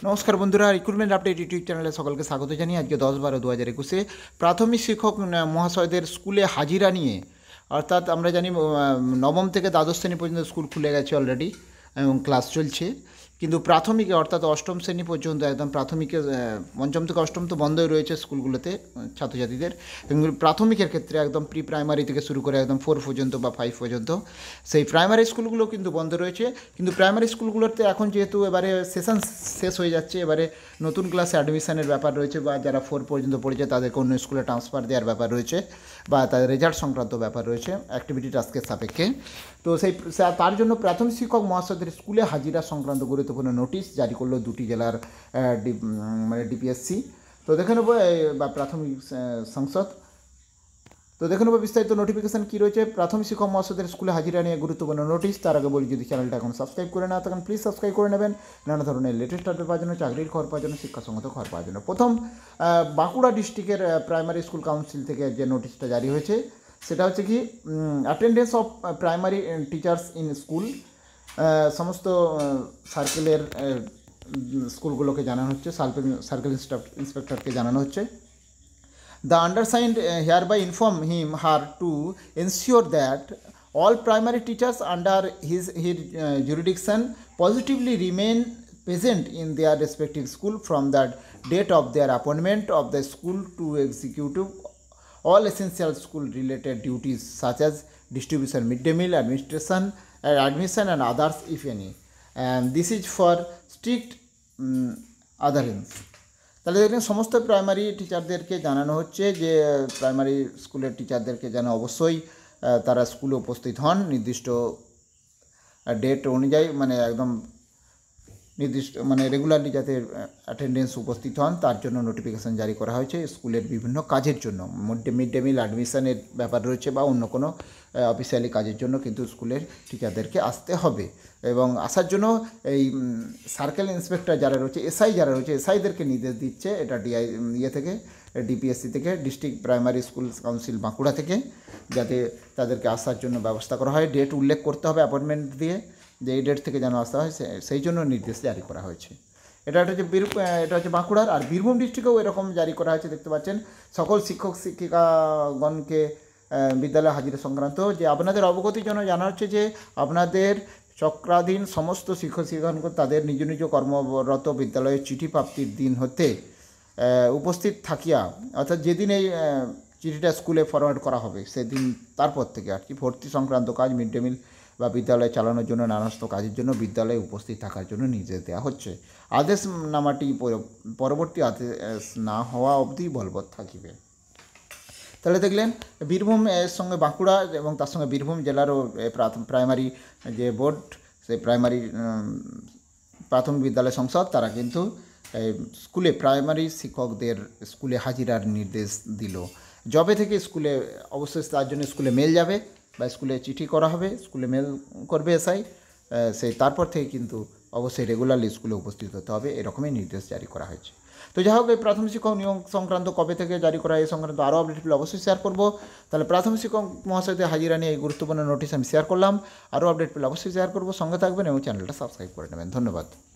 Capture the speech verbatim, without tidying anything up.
नमस्कार बंधुरा recruitment update YouTube channel सकल के स्वागत जानिए आज के दस बारो दो हज़ार एकुशे प्राथमिक शिक्षक महाशयদের स्कूले हाजिरा निये अर्थात आमरा जानी नवम থেকে द्वादश श्रेणी पर्यन्त स्कूल खुले गेছে अलरेडी এবং क्लास चलছে কিন্তু প্রাথমিকে অর্থাৎ অষ্টম শ্রেণী পর্যন্ত একদম প্রাথমিকে পঞ্চম থেকে অষ্টম তো বন্ধই রয়েছে স্কুলগুলোতে ছাত্রছাত্রীদের এবং প্রাথমিকের ক্ষেত্রে একদম প্রি প্রাইমারি থেকে শুরু করে একদম ফোর পর্যন্ত বা ফাইভ পর্যন্ত সেই প্রাইমারি স্কুলগুলো কিন্তু বন্ধ রয়েছে। কিন্তু প্রাইমারি স্কুলগুলোতে এখন যেহেতু এবারে সেশন শেষ হয়ে যাচ্ছে, এবারে নতুন ক্লাসে অ্যাডমিশনের ব্যাপার রয়েছে বা যারা ফোর পর্যন্ত পড়েছে তাদেরকে অন্য স্কুলে ট্রান্সফার দেওয়ার ব্যাপার রয়েছে বা তাদের রেজাল্ট সংক্রান্ত ব্যাপার রয়েছে অ্যাক্টিভিটি টাস্কের সাপেক্ষে। তো সেই তার জন্য প্রাথমিক শিক্ষক মহাশয়দের স্কুলে হাজিরা সংক্রান্ত গুরুত্বপূর্ণ নোটিশ জারি করলো দুটি জেলার মানে ডিপিএসসি। তো দেখে নেব বা প্রাথমিক সংসদ। তো দেখে নেব বিস্তারিত নোটিফিকেশান কী রয়েছে প্রাথমিক শিক্ষক মহাশয়দের স্কুলে হাজিরা নিয়ে গুরুত্বপূর্ণ নোটিশ। তার আগে বলি, যদি চ্যানেলটা এখন সাবস্ক্রাইব করে না থাকেন প্লিজ সাবস্ক্রাইব করে নেবেন নানা ধরনের লেটেস্ট আপডেট পাওয়ার জন্য, চাকরির খবর পাওয়ার জন্য, শিক্ষাসঙ্গত খবর পাওয়ার জন্য। প্রথম বাঁকুড়া ডিস্ট্রিক্টের প্রাইমারি স্কুল কাউন্সিল থেকে যে নোটিশটা জারি হয়েছে সেটা হচ্ছে কি attendance of primary teachers in school. সমস্ত সার্কেলের স্কুলগুলোকে জানানো হচ্ছে, সার্কেল সার্কেল ইন্সপেক্টরকে জানানো হচ্ছে। The undersigned uh, hereby inform him her to ensure that all primary teachers under his his uh, jurisdiction positively remain present in their respective school from the date of their appointment of the school to execute all essential school related duties such as distribution midday meal, administration uh, admission and others if any, and this is for strict um, adherence। তাহলে দেখেন সমস্ত primary টিচারদেরকে জানানো হচ্ছে যে primary স্কুলের টিচারদেরকে যেন অবশ্যই তারা স্কুলে উপস্থিত হন নির্দিষ্ট ডেট অনুযায়ী, মানে একদম নির্দিষ্ট মানে রেগুলারলি যাতে অ্যাটেন্ডেন্স উপস্থিত হন তার জন্য নোটিফিকেশান জারি করা হয়েছে। স্কুলের বিভিন্ন কাজের জন্য মিড ডে মিল অ্যাডমিশনের ব্যাপার রয়েছে বা অন্য কোনো অফিসিয়ালি কাজের জন্য কিন্তু স্কুলের টিচারদেরকে আসতে হবে এবং আসার জন্য এই সার্কেল ইন্সপেক্টর যারা রয়েছে, এসআই যারা রয়েছে, এসআইদেরকে নির্দেশ দিচ্ছে এটা ডিআই ইয়ে থেকে ডিপিএসসি থেকে district primary school council Bankura থেকে, যাতে তাদেরকে আসার জন্য ব্যবস্থা করা হয়। ডেট উল্লেখ করতে হবে অ্যাপয়েন্টমেন্ট দিয়ে যে এই ডেট থেকে যেন আসা হয় সেই জন্য নির্দেশ জারি করা হয়েছে। এটা হচ্ছে বীর এটা হচ্ছে বাঁকুড়ার। আর বীরভূম ডিস্ট্রিক্টেও এরকম জারি করা হয়েছে, দেখতে পাচ্ছেন সকল শিক্ষক শিক্ষিকাগণকে বিদ্যালয়ে হাজিরা সংক্রান্ত যে আপনাদের অবগতির জন্য জানা হচ্ছে যে আপনাদের চক্রাধীন সমস্ত শিক্ষক শিক্ষাগণ তাদের নিজ নিজ কর্মরত বিদ্যালয়ে চিঠি প্রাপ্তির দিন হতে উপস্থিত থাকিয়া, অর্থাৎ যেদিন এই চিঠিটা স্কুলে ফরওয়ার্ড করা হবে সেদিন তারপর থেকে আর কি ভর্তি সংক্রান্ত কাজ, মিড ডে মিল বা বিদ্যালয় চালানোর জন্য নানাস্ত কাজের জন্য বিদ্যালয়ে উপস্থিত থাকার জন্য নির্দেশ দেওয়া হচ্ছে। আদেশনামাটি পরবর্তী আদেশ না হওয়া অবধি বলবৎ থাকিবে। তাহলে দেখলেন বীরভূম এর সঙ্গে বাঁকুড়া এবং তার সঙ্গে বীরভূম জেলারও প্রাইমারি যে বোর্ড, সেই প্রাইমারি প্রাথমিক বিদ্যালয় সংসদ তারা কিন্তু স্কুলে প্রাইমারি শিক্ষকদের স্কুলে হাজিরার নির্দেশ দিল। জবে থেকে স্কুলে অবশ্যই তার জন্য স্কুলে মেল যাবে বা স্কুলে চিঠি করা হবে, স্কুলে মেল করবে এসআই, সেই তারপর থেকে কিন্তু অবশ্যই রেগুলারলি স্কুলে উপস্থিত হতে হবে, এরকমই নির্দেশ জারি করা হয়েছে। তো যাই হোক, এই প্রাথমিক শিক্ষক নিয়োগ সংক্রান্ত কবে থেকে জারি করা এই সংক্রান্ত আরও আপডেট পেলে অবশ্যই শেয়ার করবো। তাহলে প্রাথমিক শিক্ষক মহাশয়দের হাজিরা নিয়ে এই গুরুত্বপূর্ণ নোটিশ আমি শেয়ার করলাম। আরও আপডেট পেলে অবশ্যই শেয়ার করবো, সঙ্গে থাকবেন এবং চ্যানেলটা সাবস্ক্রাইব করে নেবেন। ধন্যবাদ।